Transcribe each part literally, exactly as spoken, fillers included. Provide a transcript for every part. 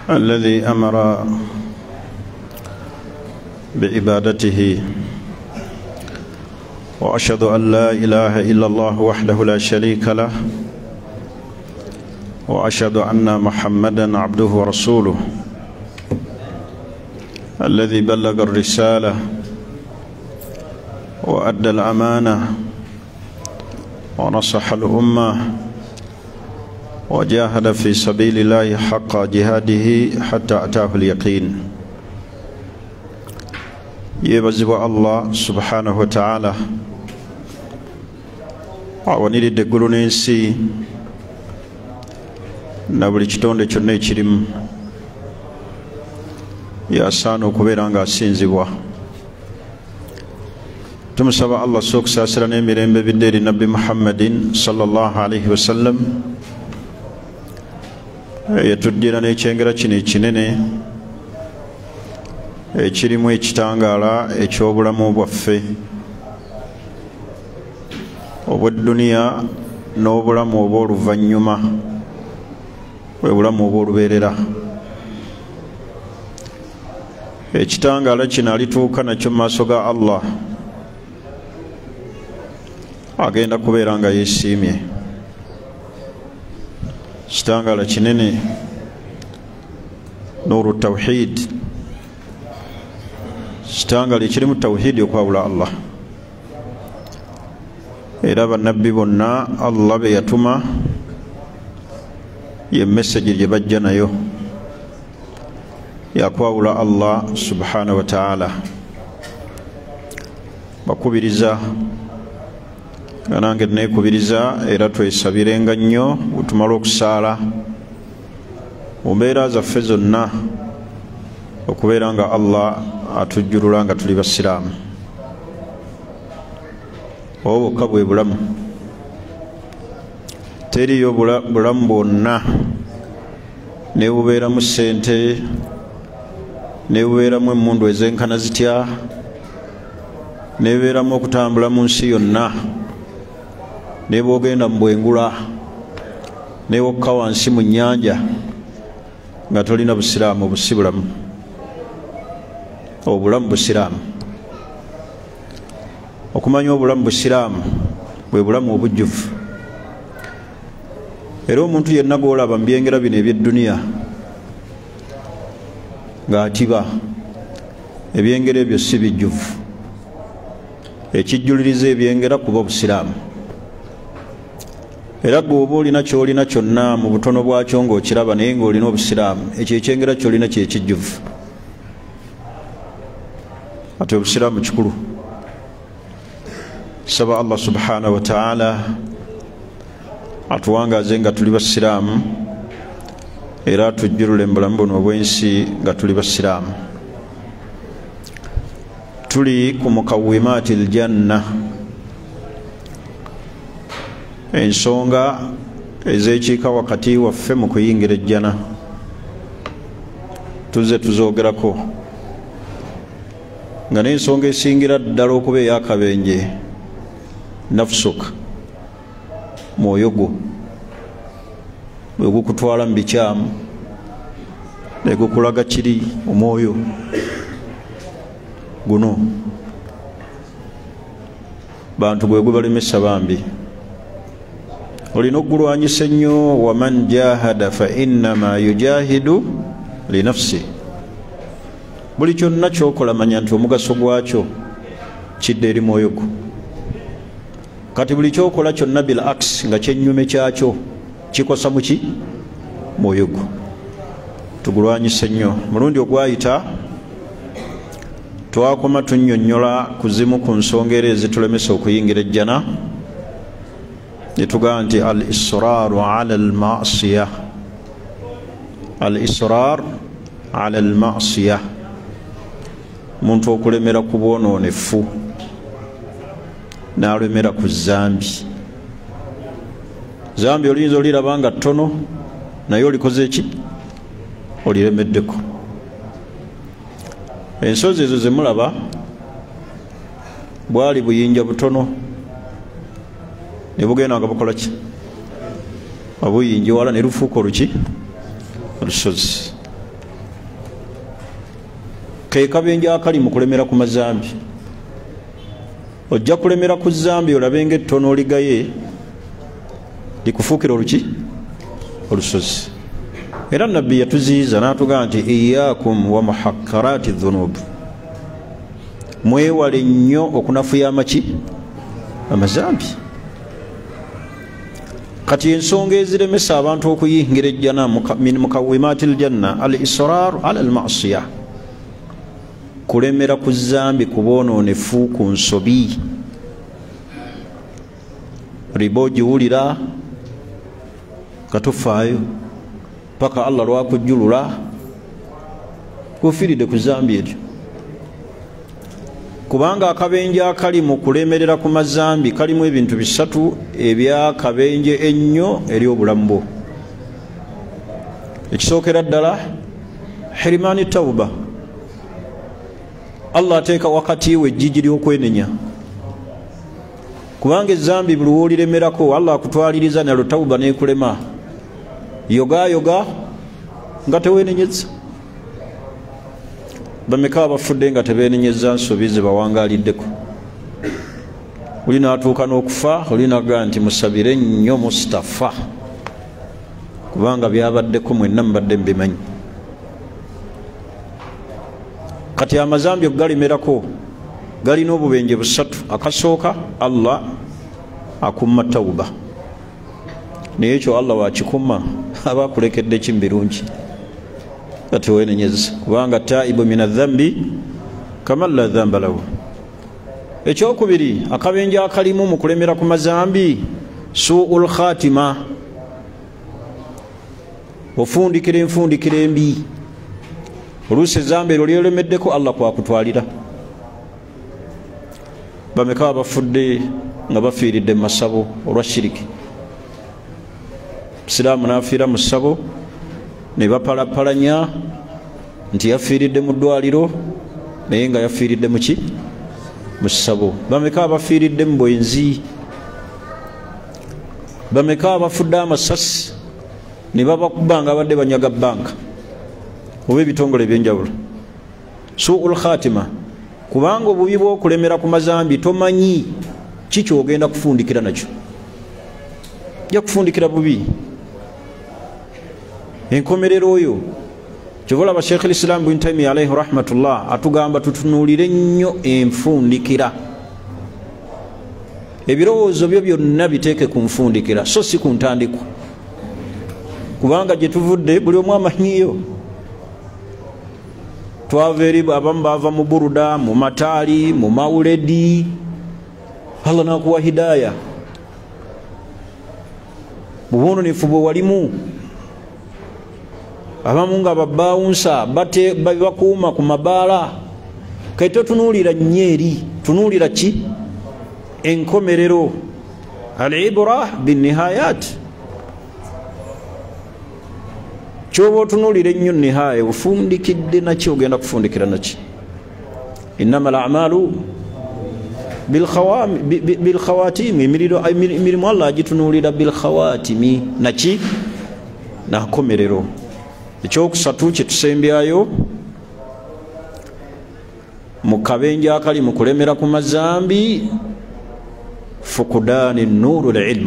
الذي أمر بعبادته، وأشهد أن لا إله إلا الله وحده لا شريك له، وأشهد أن محمدا عبده ورسوله الذي بلغ الرسالة وأدى الأمانة ونصح الأمة وجاهد في سبيل الله حق جهاده حتى أتاه اليقين. يبزب الله سبحانه وتعالى awaniridde eggulu n'ensi na buli kitonde kyonna ekirimu, yasaana okubeera nga asinzibwa. Tumusaba Allah sokusaasira n'emirembe bidde eri Nabbi Muhammadin sallallahu alaihi wasallam yatuddira n'ekyengera kino ekinene ekirimu ekitangaala eky'obulamu bwaffe obw'edduniya n'obulamu obw'oluvannyuma, bwe bulamu obw'olubeerera. Ekitangaala kino alituuka nakyo mu maaso ga Allah agenda kubeera nga yeesiimye. Kitangaala kinene, nuuru tawhid, kitangaala ekirimu tawhidi okwawula Allah. Era bannabbi bonna Allah be yatuma ye message gye bajja nayo yakwawula Allah subhanahu wa ta'ala. Bakubiriza nga nange neekubiriza era twesabirenga nnyo butumala okusaala mu mbeera zaffe zonna okubeera nga Allah atujjulula nga tuli basiraamu. Obwo bwokka bwe bulamu, teriyo bulamu bwonna nebubeeramu ssente, nebubeeramu emmundu ezenkana zitya, nebubeeramu okutambula mu nsi yonna, nebwogenda mu bwengula, newokka wansi mu nnyanja nga tolina busiraamu. Obusi bulamu, obulamu busiraamu. Okumanya obulamu busiraamu bwe bulamu obujjuvu. Era omuntu yenna gw'olaba mu byengera bino eby'edduniya ng'atiba, ebyengera ebyo si bijjuvu. Ekijjuliriza ebyengera kuba obusiraamu. Era gwe oba olina ky'olina kyonna mu butono bwakyo ng'okiraba naye ng'olina obusiraamu, ekyo ekyengera ky'olina kye kijjuvu. Ate obusiraamu kikulu. Saba Allah subhanahu wa ta'ala atuwangaze nga tuli basiraamu era atujjulule mu bulamu buno obw'ensi nga tuli basiraamu. Tuli ku mukawwimatil janna, ensonga ezeekiika wakati waffe mu kuyingira ejjana. Tuzze tuzoogerako nga n'ensonga esingira ddala okuba ey'akabenje nafusuka, mwoyo gwo bwe gukutwala mu bikyamu ne gukulaga kiri omwoyo guno, bantu gwe gubalemesa bambi. Olina okugulwanyisa ennyo. Waman jahada fa innama yujahidu li nafsi. Buli kyonna kyokola manya nti omugaso gwakyo kidde eri mwoyo gwo. Kati buli kyokola kyonna bil aks nga kyennyume kyakyo kikosa muki mwoyo gwo. Tugulwanyise nnyo. Mulundi ogwayita twakoma tunnyonnyola ku zimu ku nsonga era ezitulemesa okuyingira ejjana, ne tugamba nti al israaru ala al ma'siya, al israr ala al ma'siya, muntu okulemera ku bwonoonefu n'alemera ku zambi. Zambi oliyinza oliraba nga ttono naye olikoze ki? Oliremeddeko. Ensozi ezo zemulaba bwali buyinja butono ne bugenda nga bukola ki? Obuyinja wala ne lufuuka oluki? Olusozi. ke kabenje akali mu kulemera ku mazambi. Ojja kulemera ku zambi olabe ng'ettono oligaye likufuukira oluki olusozi. Era nabbi yatuziyiza n'atugamba nti iyaakum wa muhakkaraati dhunub, mwewale nnyo okunafuya amaki amazambi. Kati ensonga eziremesa abantu okuyingira ejjana min mukawimaati ljanna al israaru ala al ma'siya, kulemera ku zambi kubonoonefu ku nsobi. Riba ogiwulira katufaayo paka Allah lwakujjulula kufiiridde ku zambi eryo. Kubanga akabenje akali mu kulemerera ku mazambi kalimu ebintu bisatu ebyakabenje ennyo eri obulamu bwo. Ekisookera ddala hirimaani tawuba, Allah ateeka wakati we ejjiji ly'okwenenya. Kubanga ezambi buli wooliremerako Allah akutwaliriza nalyo tawuba n'ekulema. Yoga yoga nga teweenenyezza. Bameka abafudde nga tebeenenyezza nsobi ze bawangaliddeko. Oli n'atuuka n'okufa, oli n'agamba nti musabire nnyo Mustafa kubanga byabaddeko mwenna mbadde mbimanyi. Kati amazambi ogalimerako galina obubenje busatu. Akasooka Allah akumma tawuba, naye ekyo Allah wakikuma aba akulekedde kimbirungi kati weenenyeza, kubanga taibu min adhambi kama la dhamba lahu. Ekyokubiri akabenje akalimu mu kulemera ku mazambi suul khatima, ofundikira enfundikira embi. Oluusi ezambi eryo lyeremeddeko Allah kwakutwalira. Bameka abafudde nga bafiiridde mu masabo olwa shiriki. Siraamu n'afiira mu ssabo ne bapalapalanya nti yafiiridde mu ddwaliro naye nga yafiiridde mu ki mu ssabo. Bameka abafiiridde mu bwenzi. Bameka abafudde amasasi ne babakuba nga abadde banyaga banka oba ebitongole ebyenjawulo. Suul khatima, kubanga obubi bw'okulemera ku mazambi tomanyi kiki ogenda kufundikira nakyo. Ojja kufundikira bubi. Enkomerero oyo kyobola ba Sheikh al-Islam Ibn Taymiyyah alayhi rahmatullah atugamba tutunuulire nnyo enfundikira. Ebirowoozo byo byonna biteeke ku nfundikira so si ku ntandiko, kubanga gye tuvudde buli omu amanyiyo. Twava eri abamu baava mu buruda, mu mataali, mu mawuledi. Allah nakuwa hidaya. Bubononefu bwe walimu. Abamu nga babawunsa bate bakuuma ku mabaala. Kaito tunuulira nyeeri, tunuulira ki? Enkomerero. Al-ibra bin nihayat. Kyoba otunuulira ennyo nihaya ofundikidde naki ogenda kufundikira naki. Innama al-a'malu bil khawatimi, emirimu Allah agitunuulira bil khawatimi naki nakomerero. Ekyokusatu kye tusembyayo mu kabenje akali mu kulemera ku mazambi fukudaani nuuru al-ilm.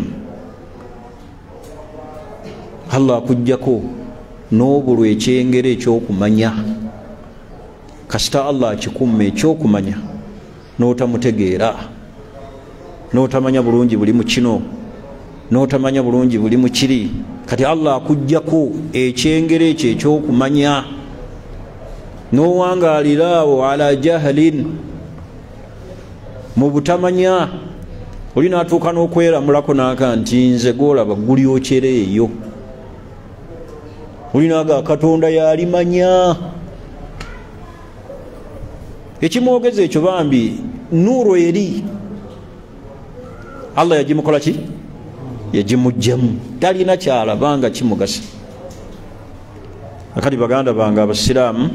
Allah akuggyako n'obulwa ekyengere ekyokumanya. Kasita Allah akikumme ekyokumanya n'otamutegeera, n'otamanya bulungi buli mu kino, n'otamanya bulungi buli mu kiri, kati Allah akuggyako ekyengere ekyo ekyokumanya n'owangaalira awo ala jahlin, mu butamanya. Oli n'atuuka n'okweramulako n'aka nti nze gw'olaba gulyokera eyo. Oli n'aga Katonda yalimanya. Ekimwogeza ekyo bambi nuuru eri Allah yagimukola ki? Yagimugjamu, talina kyalabanga kimugasa. Akati baganda bange abasiraamu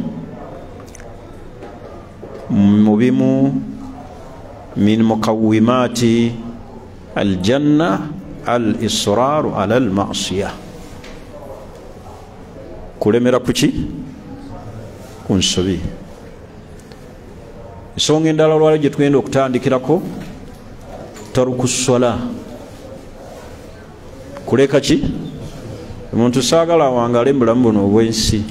mu bimu min muqawwimaati aljanna al-israaru ala al-ma'siya, kulemera kuki? Ku nsobi. ensonga endala olwali gye tugenda okutandikirako taruku swala, kuleka ki? Omuntu saagala awangale mubulamu buno obwensi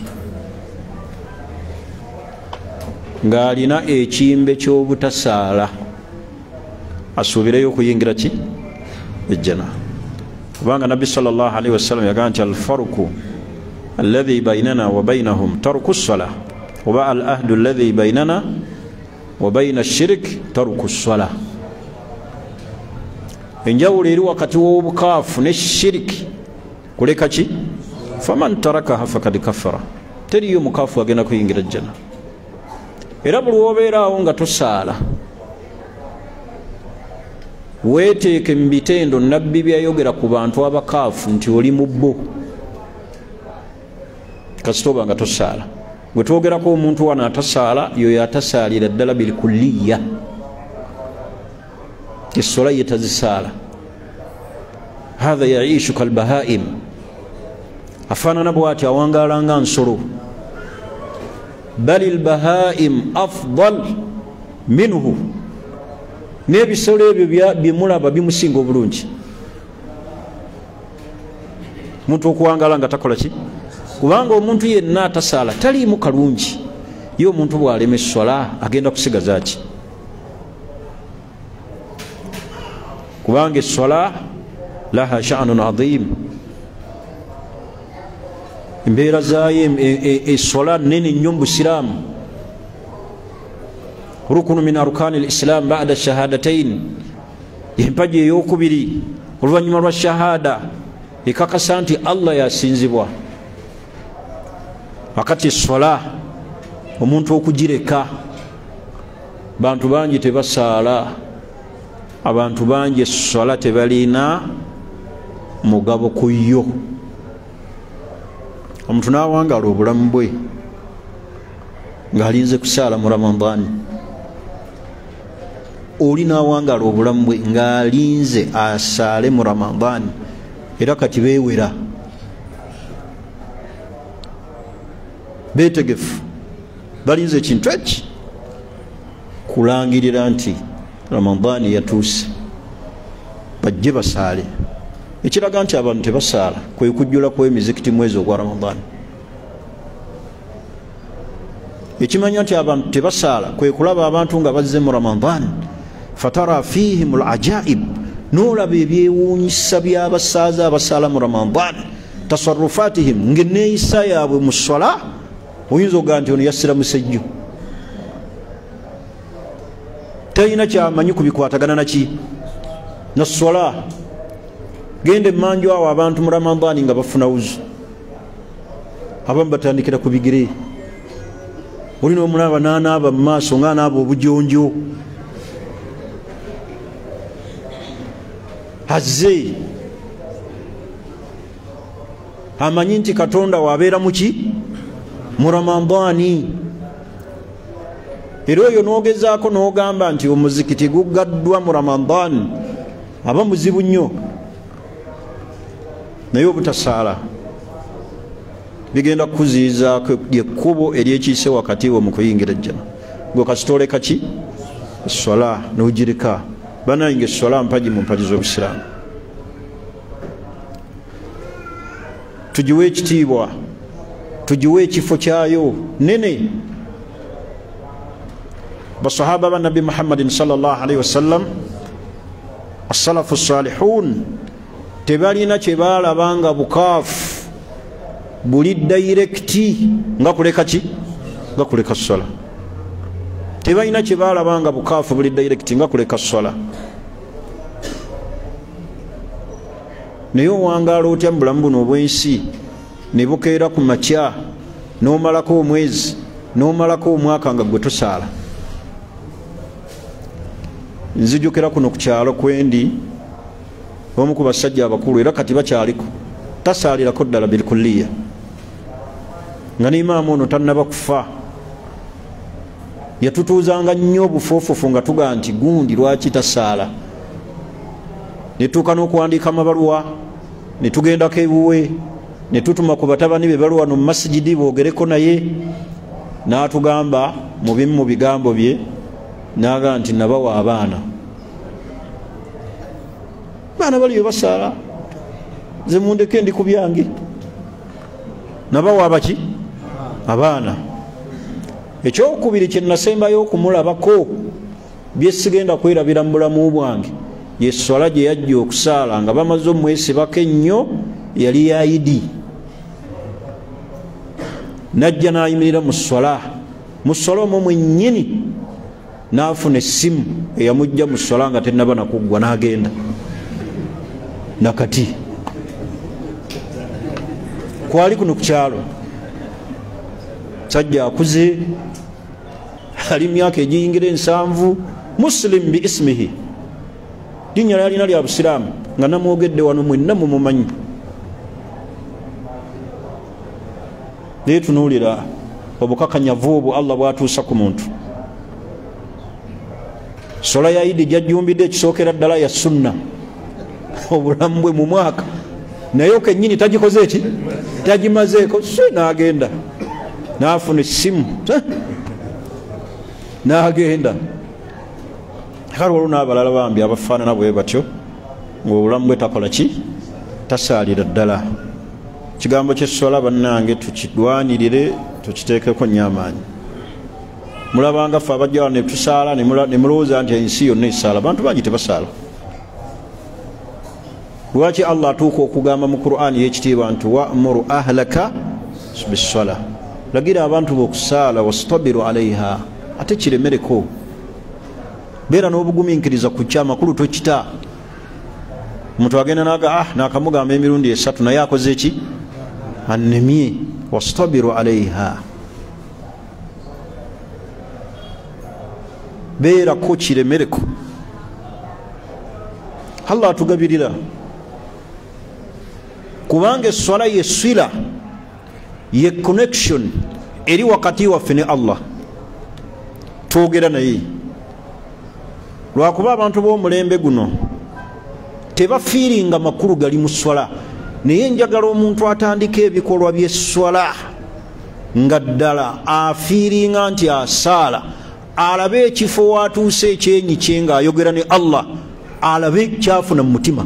ng'alina ekimbe ky'obutasaala asuubireyo okuyingira ki? Ejjana. Kubanga Nabbi sallallahu alaihi wasallam yagamba nti alfarqu alladhi baynana wa baynahum taruku swala oba al ahdu alladhi baynana wa bayna ash-shirk taruku swala. Enjawulo eri wakati w'obukaafu ne shiriki kuleka ki? Faman tarakaha fakad kafara. Teriyo mukaafu agenda kuyingira ejjana. Era buli wobeeraawo nga tosaala weeteeke mu bitendo nabbi byayogera ku bantu abakaafu nti oli mu bbo kasita oba nga tosaala. Gwe twogerako omuntu wano atasaala yoyo atasaalira ddala bilkulliya, essola ye tazisaala. Hatha yaishu kalbahaim, afaanana bw'ati awangaala nga nsolo. Bali lbahaim afdal minhu, n'ebisolo ebyo byemulaba bimusinga obulungi. Omuntu okuwangaala nga takola ki? Kubanga omuntu yenna atasaala taliimu kalungi. Ye omuntu bw'alema essola agenda kusigaza ki? Kubanga essola laha sha'nun adhim, embeera zaayo essola nene nnyo mu Busiraamu. Rukunu min arkaani al-Islam ba'da shahadatain, empagi ey'okubiri oluvannyuma lwa shahada ekakasa nti Allah yasinzibwa. Wakati essola omuntu okugireka, bantu bangi tebasaala, abantu bangi essola tebalina mugabo ku yo. Omuntu n'awangaala obulamu bwe ng'alinze kusaala mu Ramadani, oli n'awangaala obulamu bwe ng'alinze asaale mu Ramadani, era kati beewera beetegefu balinze ekintu eki kulangirira nti Ramadani yatuuse bajje basaale. Ekiraga nti abantu tebasaala kwe kujjula kw'emizikiti mwezi ogwa Ramadani. Ekimanya nti abantu tebasaala kwe kulaba abantu nga bazze mu Ramadani. Fatara fihim al-ajaib, n'olaba ebyewuunyisa by'abasaaza abasaala mu Ramadani. Tasarrufatihim, ng'enneeyisa yaabwe mu ssola oyinza okugaa nti ono yassira musejju, talina kyamanyi kubikwatagana naki na ssola. Genda emmanju awo abantu mu Ramadani nga bafuna wuzu, abamu batandikira ku bigere, olina omulaba n'anaaba mu maaso ng'anaaba obujonjo, azze amanyi nti Katonda waabeera muki mu Ramadani. Era oyo n'ogezaako n'ogamba nti omuzikiti guggaddwa mu Ramadani aba muzibu nnyo. Naye obutasaala bigenda kukuziyizaako ekkubo eryekiise wakati wo mu kuyingira ejjana. Gwe kasitoleka ki? Essola n'ogireka. Banayinga essola mpagi mu mpagi z'Obusiraamu. Tugiwe ekitiibwa, tugiwe ekifo kyayo nene. Basahaba ba Nabi Muhammadin sallallahu alaihi wasallam, as-salafu salihun, tebalina kye baalabanga bukaafu buli dayirekiti nga kuleka ki? Nga kuleka ssola. Tebalina kye baalabanga bukaafu buli dayirekiti nga kuleka ssola. Naye owangaala otya mu bulamu buno obwensi ne bukeera ku makya n'omalako omwezi n'omalako omwaka nga gwe tosaala. Nzijukira kuno ku kyalo kwendi omu ku basajja abakulu, era kati bakyaliko, tasaalirako ddala bilkulliya, nga n'imaamu ono tannaba kufa. Yatutuuzanga nnyo obufoofufu nga tugaa nti gundi lwaki tasaala. Ne tuuka n'okuwandiika amabaluwa, ne tugendako ewuwe, ne tutuma ku batabani be bali wano mu masijidi boogereko naye, n'atugamba mu bimu mu bigambo bye naga nti nabawa abaana baana baliyo basaala ze mundeke ndi ku byange nabawa abaki abaana ekyokubiri kye nasembayo okumulabako byesigenda kwerabira mu bulamu bwange yeswala gye yajja okusaala nga bamaze omwesibako ennyo yali yaidi najja nayimirira mu swala mu swala omwo mwennyini naafuna essimu eyamujja mu swala nga tennaba nakuggwa n'agenda nakati kwali kuno ku kyalo sajja akuze ali myaka egiyingira ensanvu muslim bi ismihi linnya lyalina lya busiraamu nga namwogedde wano mwenna mumumanyi naye tunuulira obukakanyavu obwo Allah bwatuusa ku muntu sola ya idi gyajjumbidde ekisookera ddala ya sunna obulamu bwe mu mwaka naye kennyini tagikoze eki tagimazeeko si n'agenda n'afuna essimu n'agenda kale olwo n'abalala bambi abafaanana bwe batyo ng'obulamu bwe takola ki tasaalira ddala kigambo ky'essola bannange tukidwanirire tukiteekeko nnyo amaanyi mulabanga ffe abajja wano ne tusaala ne mulowooza nti ensi yonna esaala abantu bangi tebasaala lwaki Allah atuuka okugamba mu Qur'ani y'ekitiibwa nti wa'muru ahlaka bis-sola lagira abantu b'okusaala wastabiru alaiha ate kiremereko beera n'obugumiikiriza ku kyamakulu tokita omuntu agenda naga ah nakamugamba emirundi esatu naye akoze eki annemye wastabiru alaiha beerako kiremereko Allah atugabirira kubanga eswala yeswila ye connection eri wakati waffe ne Allah twogera naye lwakuba abantu b'omulembe guno tebafiiringa makulu gali mu swala naye njagala omuntu atandika ebikolwa by'eswala nga ddala afiiringa nti asaala alabe ekifo watuuse ekyenyi kye ng'ayogera ne Allah alabe kyafuna mu mutima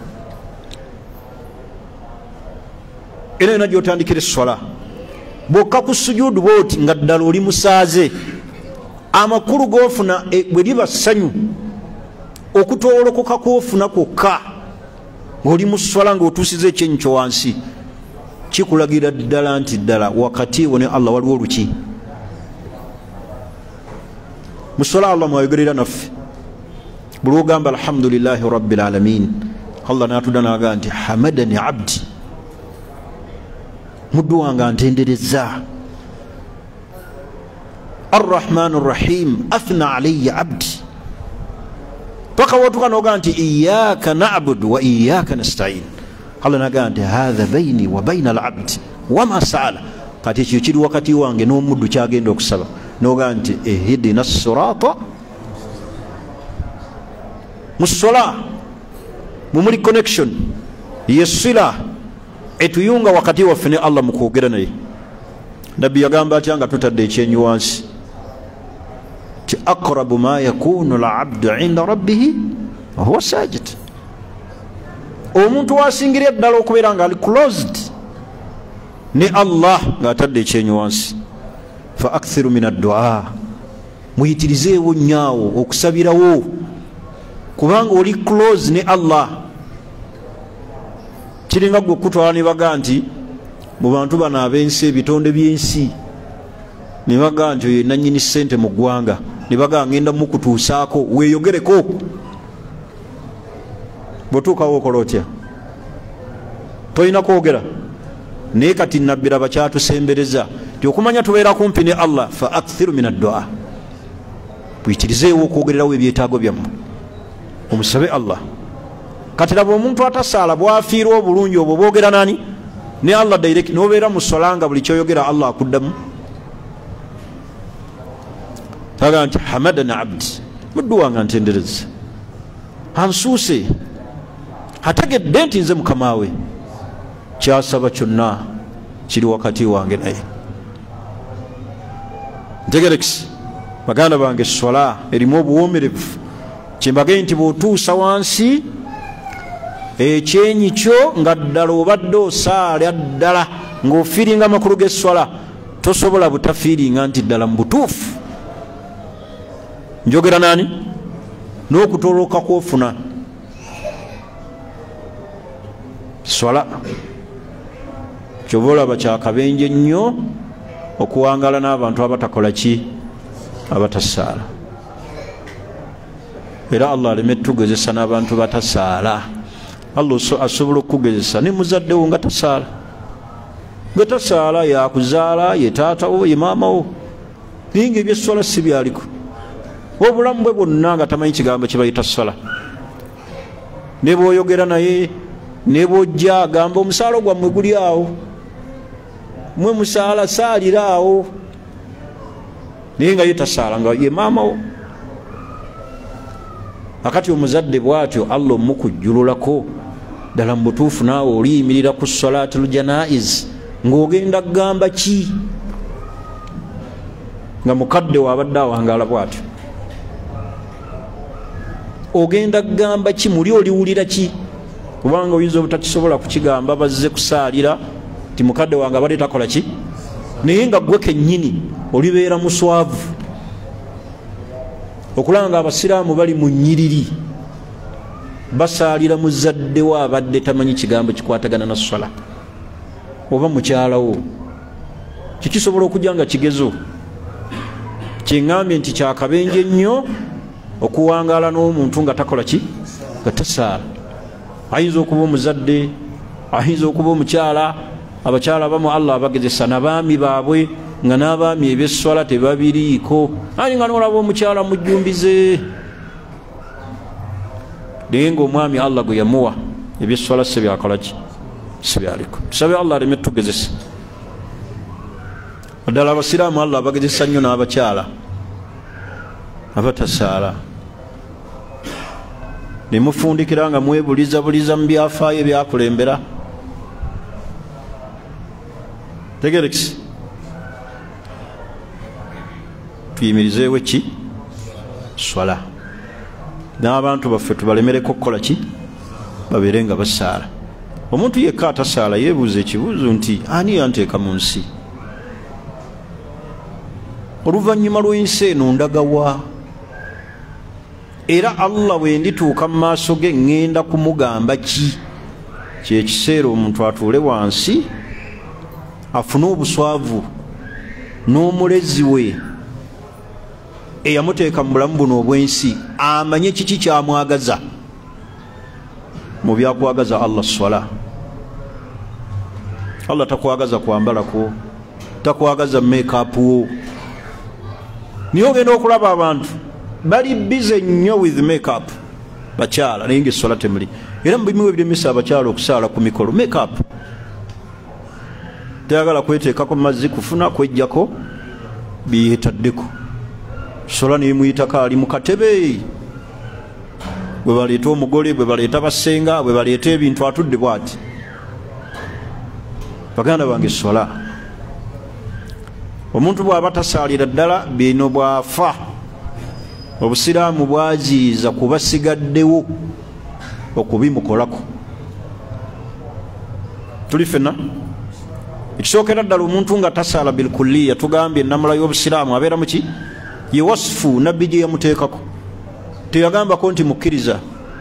era yona gy'otandikira eswala bwokka ku sujuudu booti nga ddala oli musaaze amakulu g'ofuna bwe liba ssanyu okutoolokoka kw'ofuna kwokka ng'oli mu swala ng'otuusiza ekyenyi kyo wansi kikulagira ddala nti ddala wakati wo ne Allah waliwo oluki mu swala Allah mwayogerera naffe buli ogamba alhamdulillahi rabbil alamin Allah n'atudda n'agamba nti hamadani abdi muddu wange antendereza arrahmanu rrahim athna alayya abdi paka watuka n'ogamba nti iyaka na'budu wa iyaka nasta'in Allah n'agamba nti hadha bayni wa bayna al-abdi wama sa'ala kati ekyo kiri wakati wange n'omuddu kyagenda okusaba n'ogamba nti ihdina as-sirata musola mumuli connection yesila etuyunga wakati waffe ne Allah mukwogera naye nabbi yagamba atya nga tutadde ekyenyi wansi ti aqrabu ma yakunu al-abdu inda rabbih huwa sajid omuntu wasingira ddala okubeera nga ali closed ne Allah ng'atadde ekyenyi wansi fa akthiru min ad-du'a muyitirizeewo nnyawo okusabirawo kubanga oli close ne Allah kiringa gwe okutwala ne baga nti mu bantu bano ab'ensi ebitonde by'ensi ne baga nti oyo nannyini ssente mu ggwanga ne baga ngenda mukutuusaako weeyogereko bw'otuukawo okola otya tolina kwogera naye kati nabbira bakyatusembereza ti okumanya tubeera kumpi ne Allah fa akthiru min ad-du'a buyitirizeewo okwogererawo ebyetaago byammwe omusabe Allah kati laba omuntu atasaala bwafiirwa obulungi obwo boogera nani ne Allah direct nobeera mu solanga buli kyoyogera Allah akuddamu taga nti hamadana abdi muddu wange antendereza ansuuse ategedde nti nze mukama we kyasaba kyonna kiri wakati wange naye ntegerekisi baganda bange swala erimu obuwomerevu kyembagaye nti bw'otuusa wansi ekyenyi kyo nga ddala obadde osaala ddala ng'ofiiringa amakulu g'eswala tosobola butafiiringa nti ddala mu butuufu njogera nani n'okutoloka kwofuna swala kyova olaba kyakabenje nnyo okuwangala n'abantu abatakola ki abatasaala era Allah aleme tugezesa n'abantu batasaala Allah asobola okugezesa ne muzaddewo nga tasaala nga tasaala yakuzaala ye taatawo ye maamawo naye nga ebyeswala si byaliko obulamu bwe bwonna nga tamanyi kigambo kye bayita swala ne bw'oyogera naye ne bw'ojja agamba omusaala gwammwe guli awo mwe musaala saalira awo naye nga ye tasaala nga ye maamawo akati omuzadde bw'atyo Allah omukujjululako ddala mu butuufu naawe oliyimirira ku salaatul janaiz ng'ogenda kugamba ki nga mukadde wabadde awangaala bw'atyo ogenda kugamba ki muli oliwulira ki kubanga oyinza obutakisobola kukigamba bazze kusaalira ti mukadde wange abadde takola ki naye nga gwe kennyini olibeera muswavu okulanga abasiraamu bali mu nnyiriri basaalira muzaddewo abadde tamanyi kigambo kikwatagana na swala oba mukyalawo kikisobola okujja nga kigezo kiŋŋambye nti kyakabenje nnyo okuwangaala n'omuntu nga takola ki nga tasaala ayinza okuba omuzadde ayinza okuba omukyala abakyala abamu Allah abagezesa n'abaami baabwe nga n'abaami ebyeswala tebabiriiko ayi nga n'olaba omukyala mujjumbize naye ng'omwami Allah gwe yamuwa ebyeswala si byakola ki si byaliko tusabe Allah aleme tugezesa ddala abasiraamu Allah abagezesa nnyo n'abakyala abatasaala nemufundikira nga mwebuliza buliza mu byafaayo ebyakulembera tegerekisi tuyimirizeewo ki swala n'abantu baffe tubalemereko okukola ki babeere nga basaala omuntu yekka atasaala yeebuuza ekibuuzo nti ani yanteeka mu nsi oluvannyuma lw'ensi eno ndagawa era Allah bwe ndituuka mu maaso ge ŋŋenda kumugamba ki kyekiseera omuntu atuule wansi afune obuswavu n'omulezi we eyamuteeka mu bulamu buno obw'ensi amanye kiki kyamwagaza mu byakwagaza Allah swala Allah takwagaza kwambalako takwagaza make-up wo niyo ogenda okulaba abantu bali bize nnyo with make-up bakyala naye ngaeswala temuli era mu bimu ebiremesa abakyala okusaala ku mikolo make-up tayagala kweteekako mazzi kufuna kwejjako biyetaddeko sola nemuyitako ali mu katebe bwe baleeta omugole bwe baleeta basenga bwe baleeta ebintu atudde bwati baganda bange sola omuntu bw'aba tasaalira ddala bino bw'afa obusiraamu bwaziiza kubasigaddewo okubimukolako tuli fenna ekisookera ddala omuntu nga tasaala bilkulliya tugambye ennamula y'obusiraamu abeera muki ye wasifu nabbi gye yamuteekako teyagambako nti mukkiriza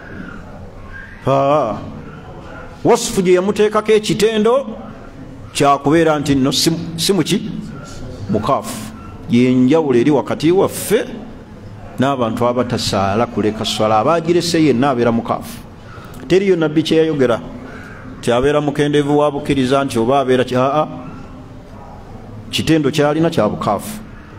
aa wasifu gye yamuteekako ekitendo kyakubeera nti nno si muki mukaafu yenjawulo eri wakati waffe n'abantu abatasaala kuleka swala abagirese yenna abeera mukaafu teriyo nabbi kyeyayogera tyabeera mukendeevu wa bukkiriza nti oba abeera aa kitendo kyalina kya bukaafu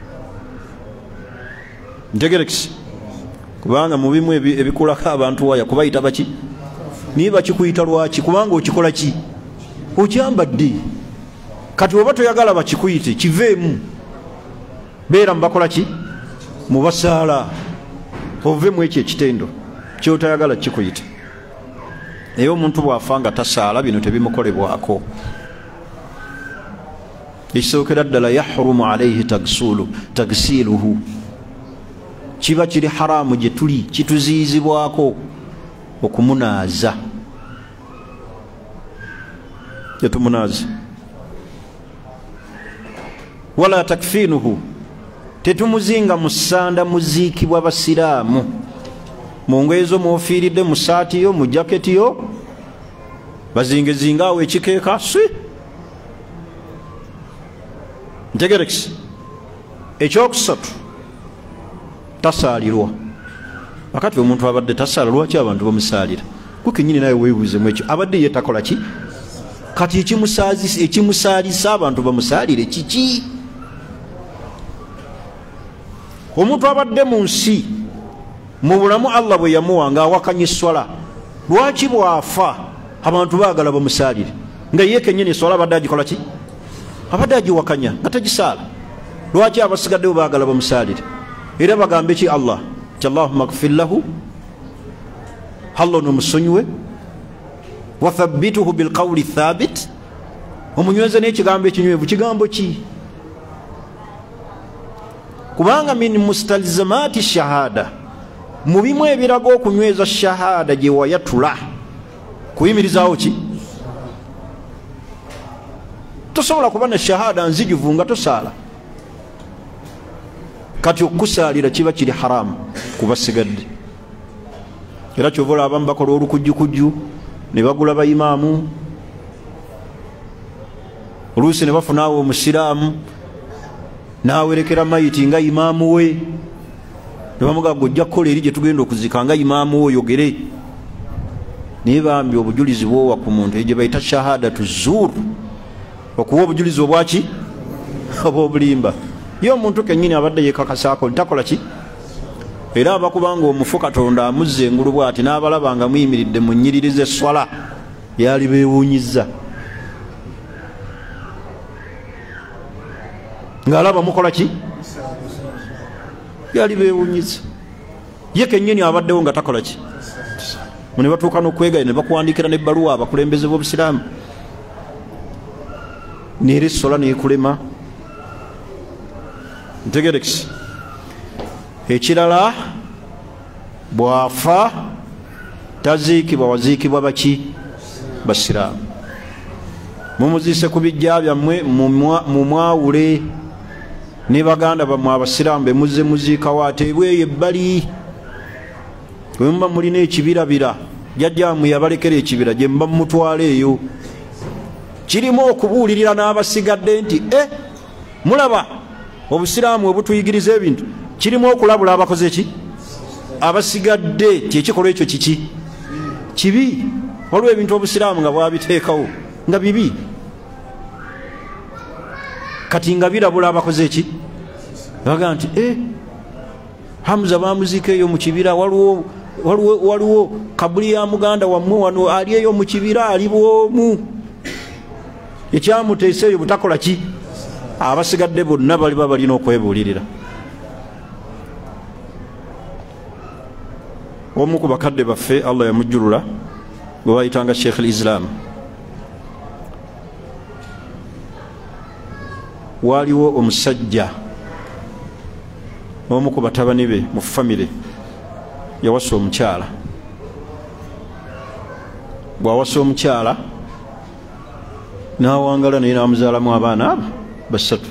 ntegerekisi kubanga mu bimu ebikulako abantu waya kubayita baki niye bakikuyita lwaki kubanga okikola ki okyambadde kati oba toyagala bakikuyite kiveemu beera mubakola ki mubasaala ove mu ekyo ekitendo kyotayagala kikuyite naye omuntu bw'afa nga tasaala bino tebimukolebwako ekisookera ddala yahrumu alaihi tagsiluhu kiba kiri haramu gye tuli, kituziyizibwako okumunaaza, tetumunaaza. wala takfinuhu, tetumuzinga musanda muziikibwa basiraamu mu ngoye zo mwofiiridde, mu saati yo, mu jaketi yo, bazingezinga awo ekikeeka si ntegerekisi. ekyokusatu tasaalirwa. wakati omuntu abadde tasaala, lwaki abantu bamusaalira? kukenyini naye weebuuzemu ekyo, abadde ye takola ki? kati ekimusaalisa abantu bamusaalire kiki? omuntu abadde mu nsi mu bulamu Allah bwe yamuwa ng'awakanya esswala, lwaki bwafa abantu baagala bamusaalire? nga ye kenyini esswala abadde agikola ki? abadde agiwakanya nga tagisaala. lwaki abasigaddewo baagala bamusaalire? era bagambe ki Allah? ti Allahumma gfir lahu, Allah nomusonyiwe, wathabbituhu bilqawli thabit, omunyweze n'ekigambo ekinywevu. kigambo ki? kubanga min mustalzamati shahada, mu bimu ebiraga okunyweza shahada gye wayatula, kuyimirizaawo ki? tosobola kuba na shahada nzijuvu nga tosaala. kati okusaalira kiba kiri haramu kubasigadde. era kyova olaba abamu bakola olukujjukujju ne bagula bayimaamu, oluusi ne bafunaawo omusiraamu n'awerekera mayiti nga imaamu we, ne bamugamba ojja kukola eri gye tugenda okuzika nga imaamu we oyogere. naye bambi obujulizi bwowa ku muntu egye bayita shahadatu zuur, okuwa obujulizi obwaki? obw'obulimba. ye omuntu kennyini abadde yekakasaako ntakola ki? era abakubanga omufu Katonda amuzza engulu bw'ati n'abalaba nga muyimiridde mu nnyiriri z'esswala, yali beewuunyizza ng'alaba mukola ki? yali beewuunyizza. ye kennyini abaddewo nga takola ki? ne batuuka n'okwegaya ne bakuwandiikira n'ebbaluwa abakulembeze b'obusiraamu, neera essola neekulema. ntegerekisi. ekirala bwafa taziikibwa, waziikibwa baki? basiraamu. mumuziise ku bijja byammwe mu mwawule ne baganda bammwe abasiraamu be muzze muziikawo, ateebweyo ebbali. bwe muba mulina ekibirabira, jjajjammwe yabalekera ekibira gye muba mumutwala eyo. kirimu okubuulirira n'abasigadde nti e mulaba obusiraamu obutuyigiriza ebintu, kirimu okulabula abakoze ki? abasigadde. kyekikolwa ekyo kiki? kibi. waliwo ebintu obusiraamu nga bwabiteekawo nga bibi, kati nga birabula abakoze ki? baga nti e Hamza bamuziika eyo mu kibira, waliwo waliwo kabuli ya muganda wammwe wano ali eyo mu kibira, ali bwomu, ekyamuteesa eyo butakola ki? abasigadde bonna baliba balina okwebuulirira. omu ku bakadde baffe Allah yamujjulula gwe bayitanga Sheikh al-Islam, waliwo omusajja omu ku batabani be mu famire yawasa omukyala. bwawasa omukyala n'awangala naye n'amuzaalamu abaana abo basatu.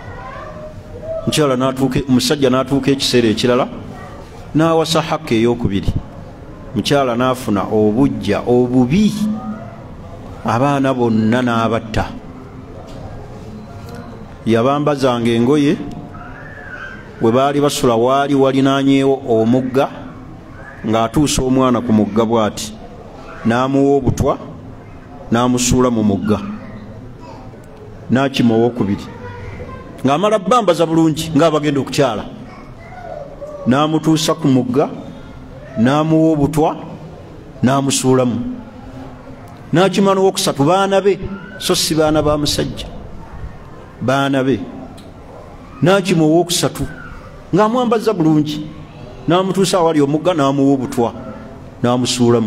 omusajja n'atuuka ekiseera ekirala n'awasa hakka ey'okubiri. mukyala n'afuna obujja obubi, abaana bonna n'abatta. yabambazanga engoye, bwe baali basula waali walinaanyeewo omugga, ng'atuusa omwana ku mugga bw'ati, n'amuwa obutwa n'amusuula mu mugga, n'akima owokubiri, ng'amala bambaza bulungi ng'abagenda okukyala, n'amutuusa ku mugga n'amuwa obutwa n'amusuulamu, n'akima n'owokusatu. baana be, so si baana ba musajja, baana be, n'akima owokusatu ng'amwambaza bulungi, n'amutuusa awali omugga n'amuwa obutwa n'amusuulamu,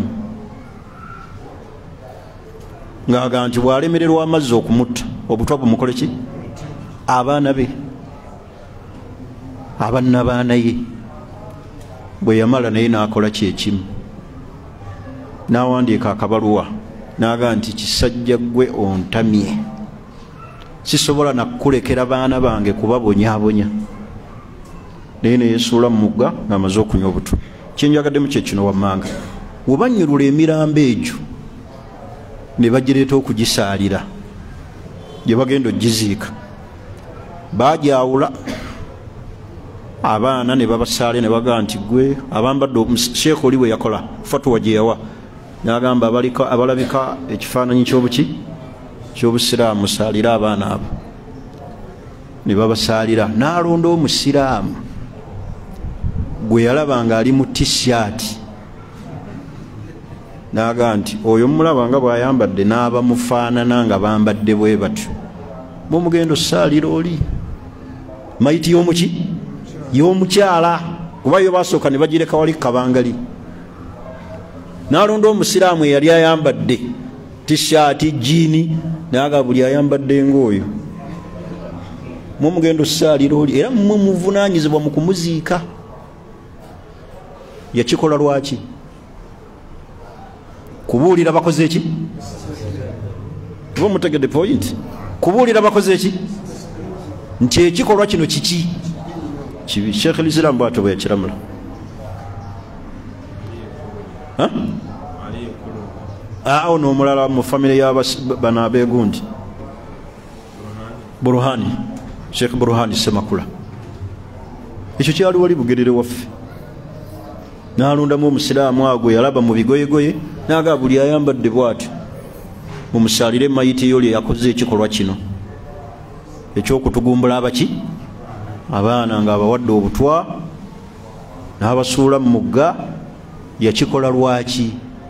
ng'aga nti bw'alemererwa amazzi okumutta, obutwa bumukole ki? abaana be, abanna baana ye. bwe yamala naye n'akola kyekimu n'awandiika akabaluwa n'aga nti kisajja gwe ontamye sisobola nakukulekera baana bange kubabonyaabonya naye neyesuula mu mugga ng'amaze okunywa obutwa kyenjagaddemu kyekino wammanga webanyulula emirambo egyo ne bagireeta okugisaalira gye bagenda ogiziika baajawula abaana ne babasaale ne bagaa nti gwe abambadde sheekh oli bwe yakola fatuwa gye yawa n'agamba abalabika ekifaananyi ky'obuki ky'obusiraamu saalira abaana abo ne babasaalira n'alonda omusiraamu gwe yalaba nga ali mu tishaati n'aga nti oyo mulaba nga bw'ayambadde n'abamufaanana nga bambadde bwe batyo mumugendo saalira oli mayiti y'omuki y'omukyala kuba yo basooka ne bagireka wali kabangali n'alonda omusiraamu eyali ayambadde tishaati jiini naga buli ayambadde ng'oyo mumugendo saalira oli era mmwe muvunaanyizibwa mu kumuziika yakikola lwaki kubuulira bakoze eki bo mutegedde point kubuulira bakoze eki nti ekikolwa kino kiki kibi Sheikh al-Islam bw'atyo bwe yakiramula awo n'omulala mu famire y'abana abeegundi Burhani Sheikh Burhani Semakula ekyo kyali wali Bugerere waffe n'alondamu omusiraamu ago yalaba mu bigoyegoye n'aga buli ayambadde bw'atyo mumusaalire mayiti yoli yakoze ekikolwa kino ekyokutugumbula abaki abaana ng'abawadde obutwa n'abasuula mu mugga yakikola lwaki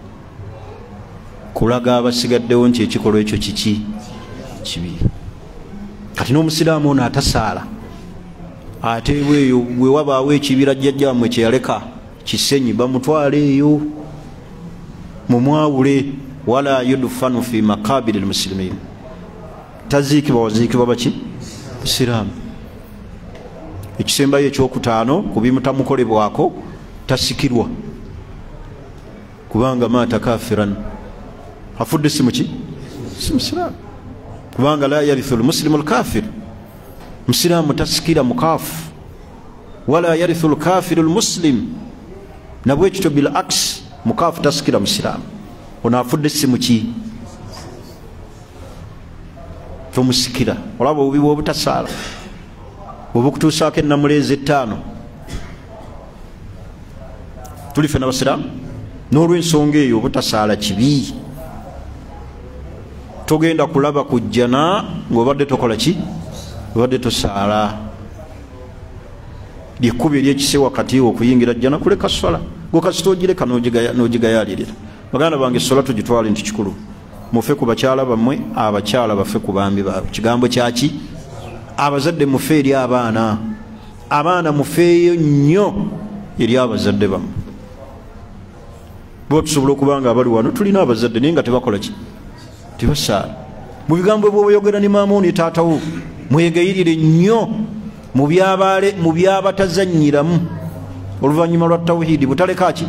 kulaga abasigaddewo nti ekikolwa ekyo kiki kibi kati n'omusiraamu ono atasaala ate bweyo bwe wabaawo ekibira jjajjammwe kye yaleka kisenyi bamutwale eyo mumwawule wala yudfanu fi makabiri almuslimin taziikibwa waziikibwa baki musiraamu ekisembayo ekyokutaano ku bimutamukolebwako tasikirwa kubanga maata kafiran afudde si muki si musiraamu kubanga la yarithu almuslimu alkafir musiraamu tasikira mukaafu wala yarithu alkafiru almuslim nabwe ekityo bil aks mukaafu tasikira musiraamu ono afudde si muki tomusikira olaba obubi bw'obutasaala obukutuusaako ennamuleezi ettaano tuli ffe n'abasiraamu n'olw'ensonga eyo obutasaala kibi togenda kulaba kujjana ng'obadde tokola ki obadde tosaala lyekkuba eryekise wakati okuyingira jjana kuleka swala gokasita ogireka n'ogigayalirira baganda bange sola tugitwale nti kikulu mufe ku bakyala bammwe abakyala bafe ku bambi baabwe kigambo kyaki abazadde mufe eri abaana abaana mufeeyo nnyo eri abazadde bammwe bo tusobola okuba nga abali wano tulina abazadde naye nga tebakola ki tebasaala mu bigambo bw'oyogera ne maama oni taatawo mwegayirire nnyo mu byabaale mu byabatazannyiramu oluvannyuma lwa tawhidi butaleka ki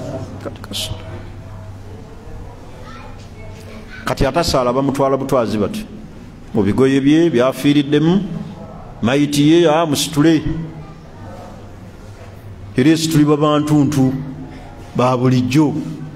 kati atasaala bamutwala butwazi bati mu bigoye bye byafiiriddemu mayiti ye a musitule era esituli babantuntu ba bulijjo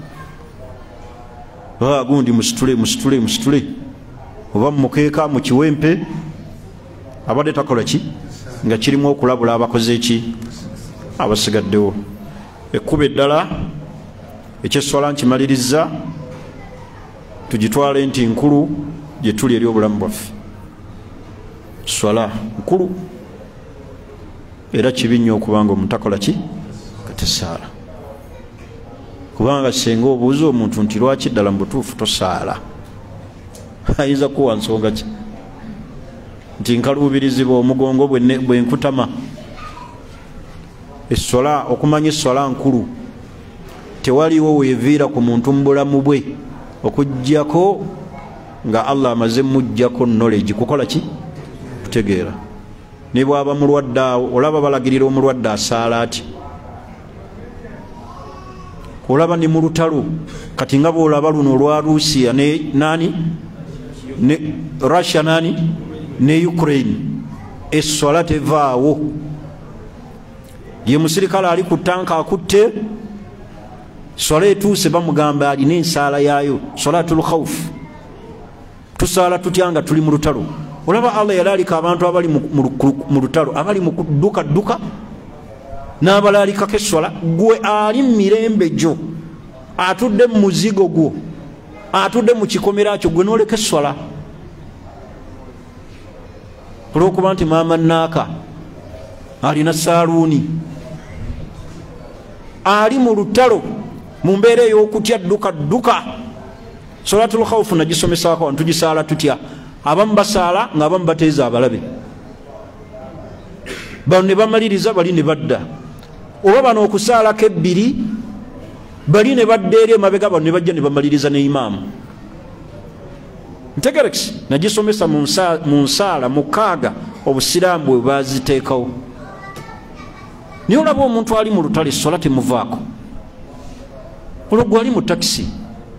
baa gundi musitule musitule musitule oba mumukeeka mu kiwempe abadde takola ki nga kirimu okulabula abakoze eki abasigaddewo ekkuba eddala ekyeswala nkimaliriza tugitwale nti nkulu gye tuli eri obulamu bwaffe swala nkulu era kibi nnyo okubanga omutakola ki katasaala kubanga senga obuuza omuntu nti lwaki ddala mu butuufu tosaala ayinza kuwa nsonga ki nti nkaluubirizibwa omugongo bwe nkutama essola okumanya essola nkulu tewaliwo weeviira ku muntu mu bulamu bwe okuggyako nga Allah amaze mujjako knowledge kukola ki kutegeera ne bwaba mulwadde awo olaba balagirira omulwadde asaala ati olaba ne mu lutalo kati nga bwolaba luno olwa Rusia ne nani ne Russia nani ne Ukraine eswala tevaawo ye musirikale ali ku tanka akutte swala etuuse bamugamba alina ensaala yaayo salatul khawf tusaala tutyanga tuli mu lutalo olaba Allah yalalika abantu abali mu lutalo abali mu kuduka duka n'abalalika keswala gwe ali mirembe jo atudde mu muzigo gwo atudde mu kikomera kyo gwe n'oleka eswala olw'okuba nti maama naaka alina saaluuni ali mu lutalo mu mbeera ey'okutya dduka dduka salatul khawfu nagisomesaako wantu tugisaala tutya abamu basaala ng'abamu bateeza abalabe bano ne bamaliriza bali ne badda oba bano okusaalako ebbiri bali ne badda eri emabega bano ne bajja ne bamaliriza ne imaamu ntegerekisi nagisomesa mu nsaala mukaaga obusiraamu bwe baziteekawo niye olaba omuntu ali mu lutale essola temuvaako olwo ali mu takisi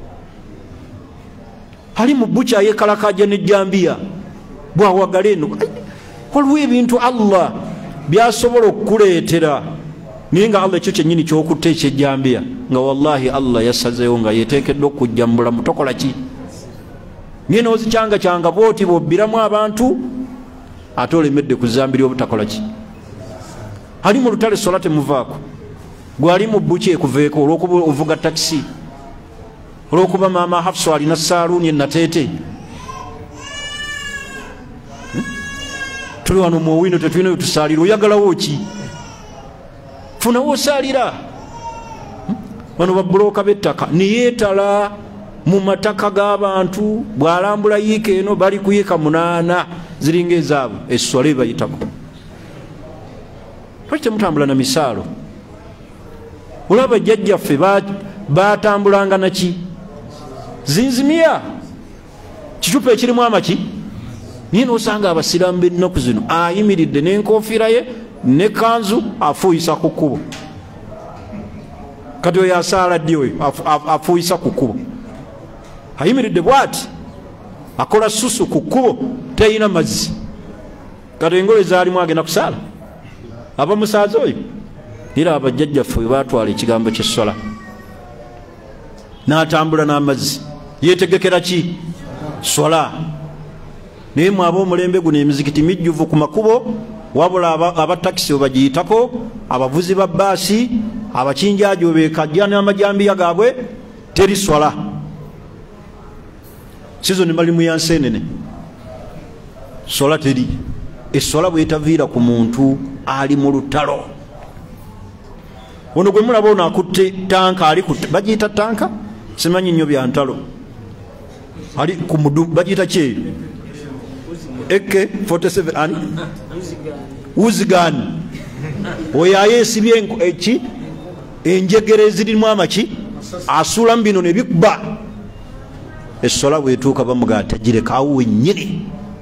ali mu bucha yekalakaja nejjambiya bwawagala eno waliwo ebintu Allah byasobola okukuleetera naye nga Allah ekyo kyennyini kyokutta ekyejjambiya nga wallahi Allah yasazeewo nga yeteekeddwa okujjambula mutokola ki niye noozikyanga kyanga booti bobbiramu abantu ate olemedde kuzambira obutakola ki ali mu lutale sola temuvaako gwali mu bucha ekuveeko olw'okuba ovuga takisi olw'okuba maama Hafsa alina saaluuni enateete tuli wano mu owino tetulina wetusaalira oyagalawo ki funawo osaalira bano babulooka b'ettaka niyeetala mu mataka g'abantu bw'alambula yiika eno bali ku yiika munaana ziringa ezaabo esswala ebayitako lwaki temutambula na misaalo olaba jjajjaffe batambulanga naki zinzimia kicupa ekirimu amaki niye nosanga abasiraamu b'ennaku zino ayimiridde n'enkofiira ye ne kanzu afuuyisa ku kkubo kati oyo asaala ddi oyo afuuyisa ku kkubo ayimiridde bw'ati akola susu ku kkubo teyina mazzi kati engoye zaalimu agenda kusaala aba musaazi oyo era abajjajjaffe bwe baatwala ekigambo ky'essola n'atambula n'amazzi yeetegekera ki sola naye mwaba omulembe guno emizikiti mijjuvu ku makubo wabula abatakisi webagiyitako abavuzi ba bbaasi abakinjaajo beekajja n'amajambiya gaabwe teri sola sizo ne bali mu yanseenene sola teri essola bwetaviira ku muntu ali mu lutalo ono gwe mulaba ono akutte tanka ali bagiyita tanka simanyi nnyo bya ntalo ali ku mudu bagiyita ki A K forty-seven ani uzigani oyo ayeesibye eki enjegere ezirimu amaki asuula mu bino ne bikuba essola bwetuuka bamugaa tagirekawo wennyini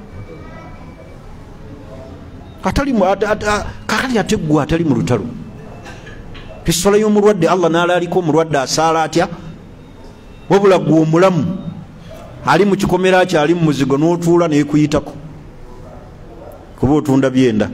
kakali ate ggwe atali mu lutalo essola y'omulwadde Allah n'alaaliko omulwadde asaala atya wabula ggwe omulamu ali mu kikomera kye ali mu muzigo n'otuula neekuyitako kuba otunda byenda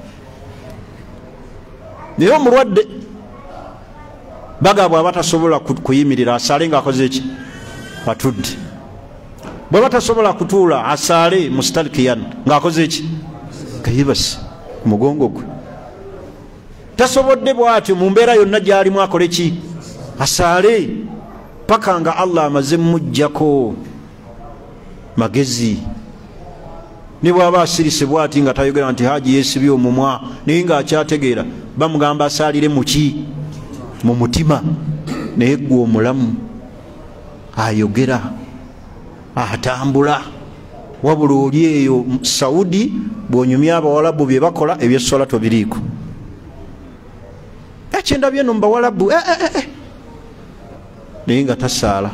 naye omulwadde baga bw'aba tasobola kuyimirira asaale ng'akoze eki atudde bw'aba tasobola kutuula asaale mustalikiyan ng'akoze eki kayibasi ku mugongo gwe tasobodde bw'atyo mu mbeera yonna gy'alimu akole ki asaale paka nga Allah amaze mujjako magezi ne bw'aba asirise bw'ati nga tayogera nti haji yeesibye omumwa naye ng'akyategeera bamugamba asaalire mu ki mu mutima naye ggwe omulamu ayogera atambula wabula oli eyo Saudi bw'onyumya abawalabu bye bakola ebyessola tobiriiko ekyendabye no mu bawalabu naye nga tasaala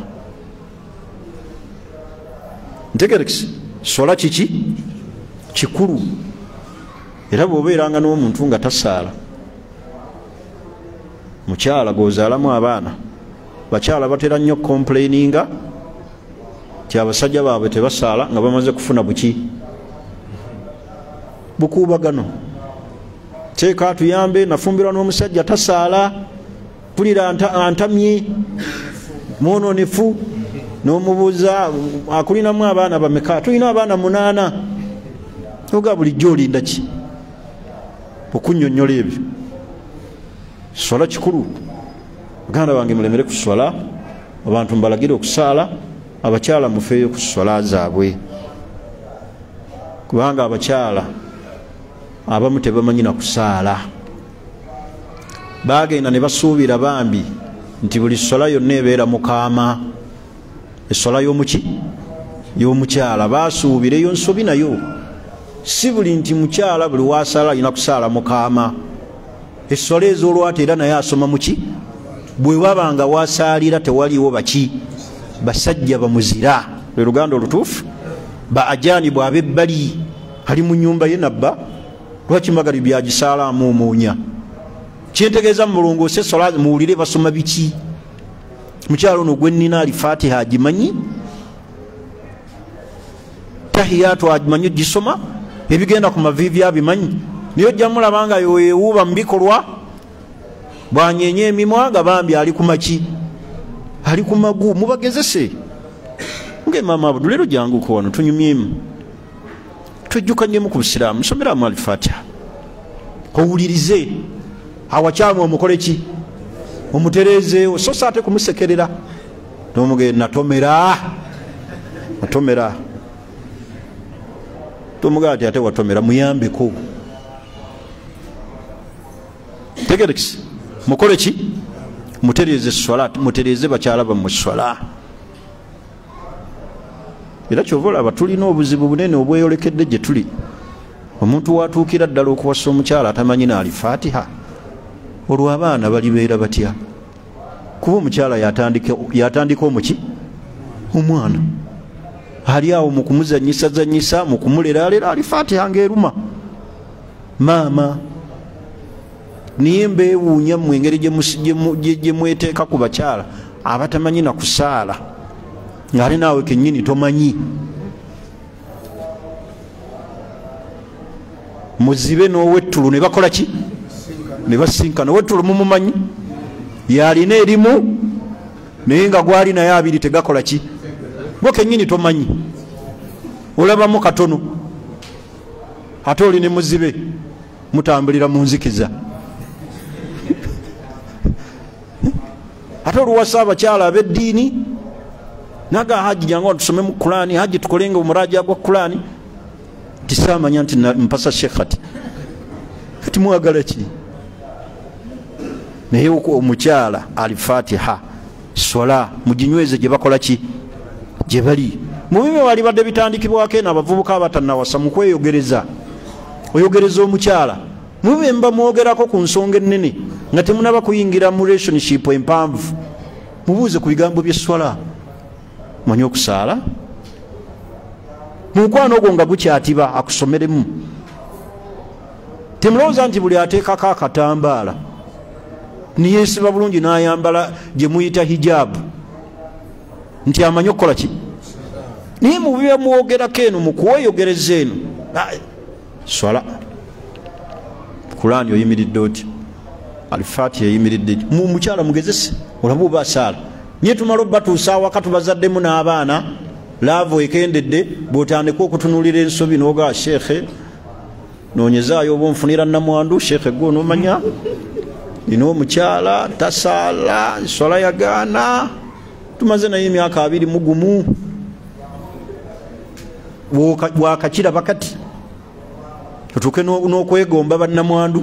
ntegerekisi sola kiki kikulu era bw'obeeranga n'omuntu nga tasaala mukyala gwozaalamu abaana bakyala batera nnyo complaininga ti abasajja baabwe tebasaala nga bamaze kufuna buki bukuubagano. Teeka tuyambe, nafumbirwa n'omusajja tasaala, pulira antamye mwononefu, n'omubuuza akulinamu abaana bameka? Tulina abaana munaana. Oga bulijjo olinda ki okunnyonnyola ebyo? Swala kikulu. Baganda bange mulemere ku swala, abantu mbalagire okusaala, abakyala mufeeyo ku swala zaabwe, kubanga abakyala abamu tebamanyi na kusaala. Bagenda ne basuubira bambi nti buli swala yonna ebeera mukaama. Eswala y'omuki y'omukyala baasuubira eyo nsobi nayo. Si buli nti mukyala buli wasaala alina kusaala mukaama. Eswala ez'olwata era naye asoma muki? Bwe wabanga wasaalira tewaliwo baki basajja bamuzira, lwe luganda olutuufu, ba ajaani bw'abebbali, ali mu nnyumba ye nabba, lwaki magalibi agisaala amuumuunya? Kyentegeeza mu mulongoose eswala muwulire basoma biki? Mukyalo ono gwe nnina ali Fatiha agimanyi, tahiyatu agimanyi gisoma, ebigenda ku maviivi abimanyi, naye ojja mulaba nga yeewuuba mu bikolwa, bw'anyeenya emimwa nga bambi ali ku maki? Ali ku magu. Mubagezese nge maama Abdu, leero janguko wano tunyumyemu, twejjukanyemu ku busiraamu, musomeramu Al-Fatiha, owulirize awakyamu omukole ki? Omutereezeewo, so saate kumusekerera n'omugenda natomera natomera tomugaa ati ate watomera, muyambeko. Tegerekisi mukole ki? Mutereeze swala, mutereeze bakyala bammwe swala. Era kyova olaba tulina obuzibu bunene obweyolekedde gye tuli. Omuntu watuukira ddala okuwasa omukyala atamanyi naali Fatiha, olwo abaana balibeera batya? Kuba omukyala yatandika omuki? Omwana ali awo mu kumuzanyisa zanyisa, mu kumuleralera ali Fatiha ng'eruma. Maama niye mbeewuunya mmwe engeri gye mweteeka ku bakyala abatamanyi na kusaala, ng'ate naawe kennyini tomanyi. Muzibe n'owettulu ne bakola ki? Ne basinkana. Owettulu mumumanyi, yalina erimu naye nga gwali naye abiri tegakola ki? Gwe kennyini tomanyi, olabamu katono, ate oli ne muzibe mutambulira mu nzikiza. Ate oluwasa abakyala ab'eddiini naga haji jangu tusome mu Qur'ani, haji tukolenga omuraja gwa Qur'ani, tisamanya nti mpasa shekhati kati mwagala ki? Naye omukyala ali Fatiha swala muginyweze gye bakola ki? Gye bali mu bimwe wali badde bitandikibwako eno abavubuka abatannawasa mu kweyogereza. Oyogereza omukyala mube mba mwogerako ku nsonga ennene nga temunaba kuyingira mu relationship empanvu, mubuuze ku bigambo by'eswala. Manyi okusaala mukwano ogwo nga gukyatiba akusomeremu. Temulowooza nti buli ateekako akatambaala niyeesiba bulungi n'ayambala gye muyita hijabu nti amanyi okukola ki? Naye mu bibe mwogerako eno mu kuweyogereza eno swala Qur'ani oyimiridde oti? Al-Fatiha eyimiridde mu mukyala mugezese olabu basaala. Nye tumala batuusa awaka tubazaddemu n'abaana, laavu ekendedde, bw'otandika okutunuulira ensobi n'oga shekhe noonyezaayo oba onfunira nnamwandu, shekhe gwe onoomanya nina omukyala tasaala swala yagaana, tumaze naye emyaka abiri mu gumu, bwakakiraba kati tutuuke n'okwegomba bannamwandu.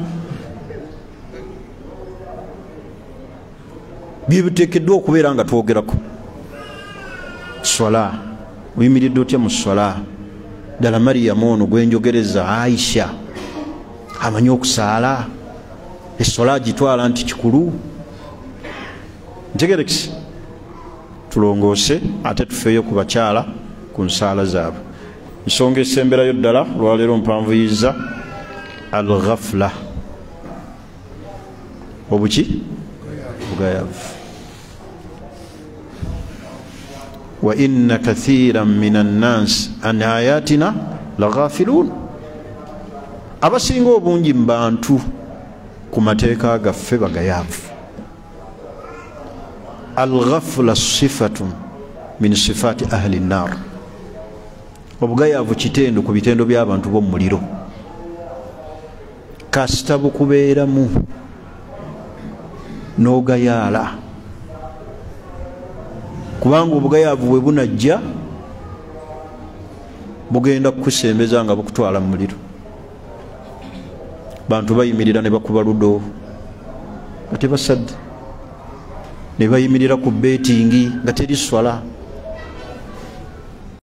Bibiteekeddwa okubeera nga twogerako. Swala oyimiridde otya mu swala? Ddala Mariyamu ono gwenjogereza, Aisha amanyi okusaala, eswala agitwala nti kikulu. Ntegerekisi tulongoose ate tufeeyo ku bakyala ku nsaala zaabwe. Nsonga esemberayo ddala olwaleero mpanvuyiza al-ghafla, obuki? Bugayavu. wa inna kathiran minan nas an ayatina laghafilun. Abasinga obungi mu bantu ku mateeka gaffe bagayaavu. Al-ghafla sifatun min sifati ahli an-nar. Obugayaavu kitendo ku bitendo by'abantu b'omu muliro. Kasita bukubeeramu n'ogayaala, kubanga obugayaavu bwe bunajja bugenda kukusembeza nga bukutwala mu muliro. Bantu bayimirira ne bakuba ludo nga tebasadde, ne bayimirira ku betingi nga teri swala.